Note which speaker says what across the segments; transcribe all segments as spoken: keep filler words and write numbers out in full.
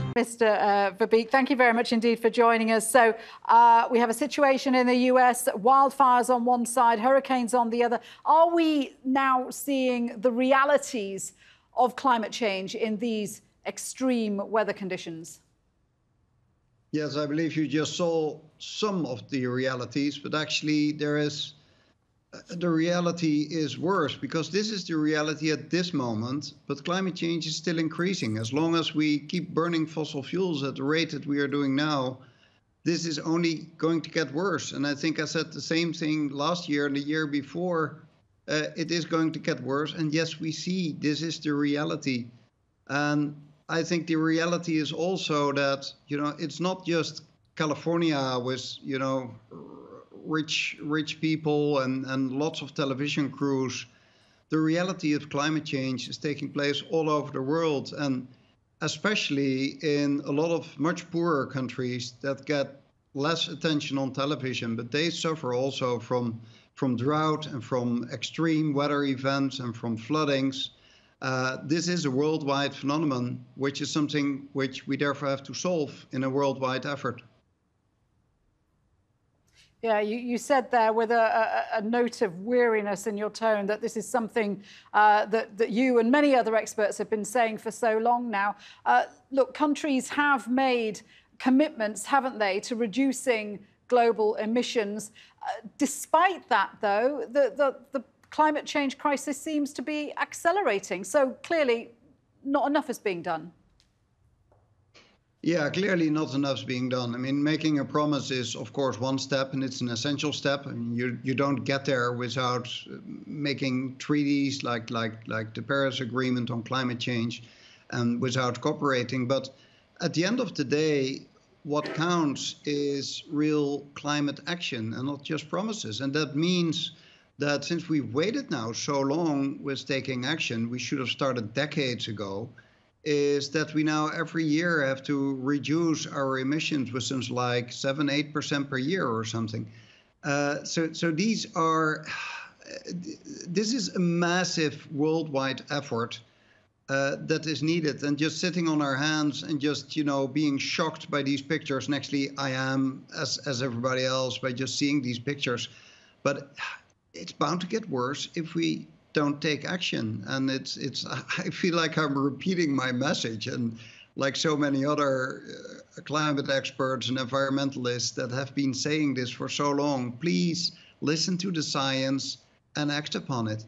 Speaker 1: Mister Uh, Verbeek, thank you very much indeed for joining us. So uh, we have a situation in the U S, wildfires on one side, hurricanes on the other. Are we now seeing the realities of climate change in these extreme weather conditions?
Speaker 2: Yes, I believe you just saw some of the realities, but actually there is, the reality is worse, because this is the reality at this moment, but climate change is still increasing. As long as we keep burning fossil fuels at the rate that we are doing now, this is only going to get worse. And I think I said the same thing last year and the year before. Uh, it is going to get worse. And yes, we see this is the reality. And I think the reality is also that, you know, it's not just California with, you know, rich rich people and, and lots of television crews. The reality of climate change is taking place all over the world, and especially in a lot of much poorer countries that get less attention on television, but they suffer also from, from drought and from extreme weather events and from floodings. Uh, this is a worldwide phenomenon, which is something which we therefore have to solve in a worldwide effort.
Speaker 1: Yeah, you, you said there with a, a, a note of weariness in your tone that this is something uh, that, that you and many other experts have been saying for so long now. Uh, look, countries have made commitments, haven't they, to reducing global emissions. Uh, despite that, though, the, the, the climate change crisis seems to be accelerating. So clearly not enough is being done.
Speaker 2: Yeah, clearly not enough is being done. I mean, making a promise is, of course, one step, and it's an essential step. I mean, you you don't get there without making treaties like like like the Paris Agreement on climate change, and without cooperating. But at the end of the day, what counts is real climate action and not just promises. And that means that since we've waited now so long with taking action, we should have started decades ago. Is that we now every year have to reduce our emissions with something like seven, eight percent per year or something. Uh, so, so these are, this is a massive worldwide effort uh, that is needed. And just sitting on our hands and just, you know, being shocked by these pictures. And actually, I am, as as everybody else, by just seeing these pictures. But it's bound to get worse if we don't take action. And it's it's I feel like I'm repeating my message, and like so many other uh, climate experts and environmentalists that have been saying this for so long, please listen to the science and act upon it.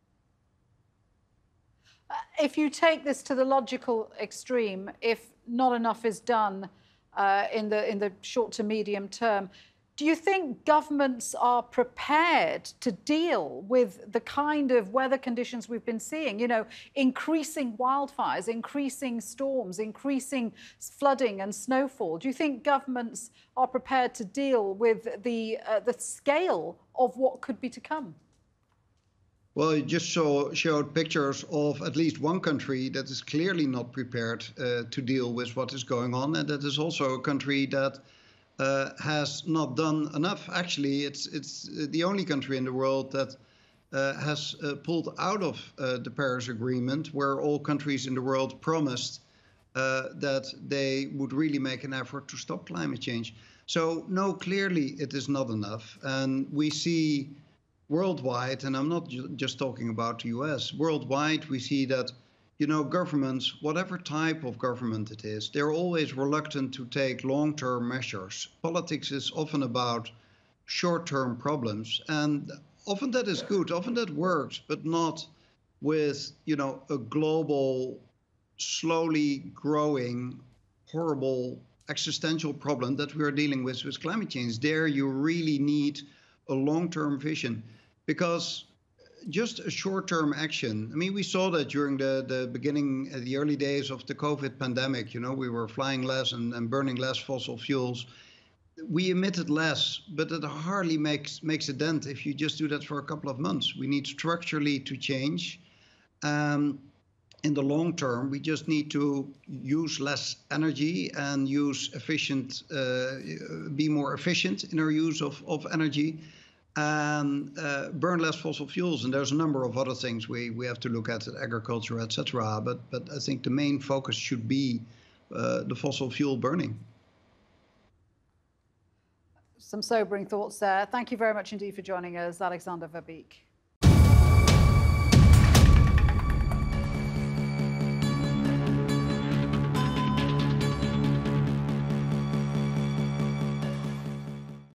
Speaker 1: If you take this to the logical extreme, if not enough is done uh, in the in the short to medium term, do you think governments are prepared to deal with the kind of weather conditions we've been seeing? You know, increasing wildfires, increasing storms, increasing flooding and snowfall. Do you think governments are prepared to deal with the uh, the scale of what could be to come?
Speaker 2: Well, you just saw, showed pictures of at least one country that is clearly not prepared uh, to deal with what is going on, and that is also a country that Uh, has not done enough. Actually, it's it's the only country in the world that uh, has uh, pulled out of uh, the Paris Agreement, where all countries in the world promised uh, that they would really make an effort to stop climate change. So no, clearly it is not enough. And we see worldwide, and I'm not ju just talking about the U S, worldwide we see that, you know, governments, whatever type of government it is, they're always reluctant to take long-term measures. Politics is often about short-term problems, and often that is good, often that works, but not with, you know, a global, slowly growing, horrible existential problem that we are dealing with with climate change. There you really need a long-term vision, because just a short-term action. I mean, we saw that during the, the beginning, uh, the early days of the COVID pandemic. You know, we were flying less and, and burning less fossil fuels. We emitted less, but it hardly makes makes a dent if you just do that for a couple of months. We need structurally to change. Um, in the long term, we just need to use less energy and use efficient, uh, be more efficient in our use of, of energy. And uh, burn less fossil fuels. And there's a number of other things we, we have to look at, agriculture, et cetera. But, but I think the main focus should be uh, the fossil fuel burning.
Speaker 1: Some sobering thoughts there. Thank you very much indeed for joining us, Alexander Verbeek.